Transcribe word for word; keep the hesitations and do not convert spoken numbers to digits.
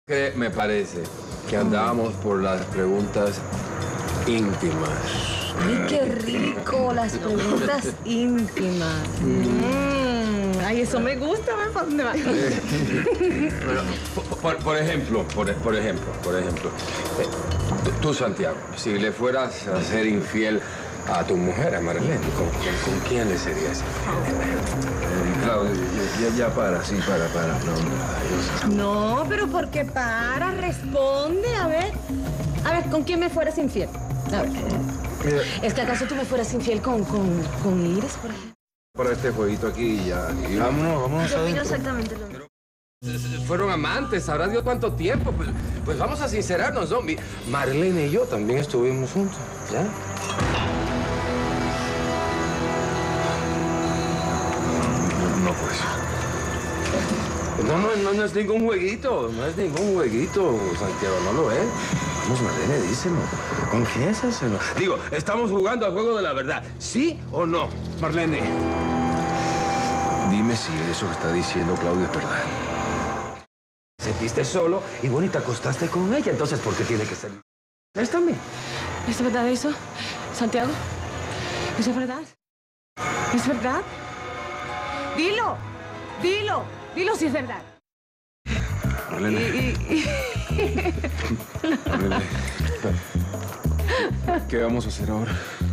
Que me parece que andábamos por las preguntas íntimas. ¡Ay, qué rico! Las preguntas íntimas. Mm. Ay, eso me gusta, ¿ves? ¿Para dónde va? Bueno, por, por ejemplo, por, por ejemplo, por ejemplo, eh, tú, tú, Santiago, si le fueras a ser infiel a tu mujer, a Marlene, ¿con, con, con quién le serías infiel? Claudio, ya, ya, ya para, sí, para, para. No, no, pero ¿por qué para? Responde, a ver. A ver, ¿con quién me fueras infiel? A ver. Mira, ¿Es que acaso tú me fueras infiel con, con, con Iris, por ejemplo? para este jueguito aquí y ya. Y vámonos, vámonos Yo opino adentro. exactamente lo mismo. Fueron amantes, ¿sabrá Dios cuánto tiempo? Pues, pues vamos a sincerarnos, ¿no? Mi- Marlene y yo también estuvimos juntos, ¿ya? No, pues. No, no, no, no es ningún jueguito, no es ningún jueguito, Santiago, ¿no lo es? Vamos, Marlene, díselo. Confiésaselo. Digo, estamos jugando al juego de la verdad, ¿sí o no? Marlene, dime si eso que está diciendo Claudio es verdad. Sentiste solo y bueno, y te acostaste con ella, entonces, ¿por qué tiene que ser? ¿Es también? ¿Es verdad eso, Santiago? ¿Eso es verdad? ¿Es verdad? Dilo, dilo, dilo si es verdad. Marlene. Y, y, y... Marlene. ¿Qué vamos a hacer ahora?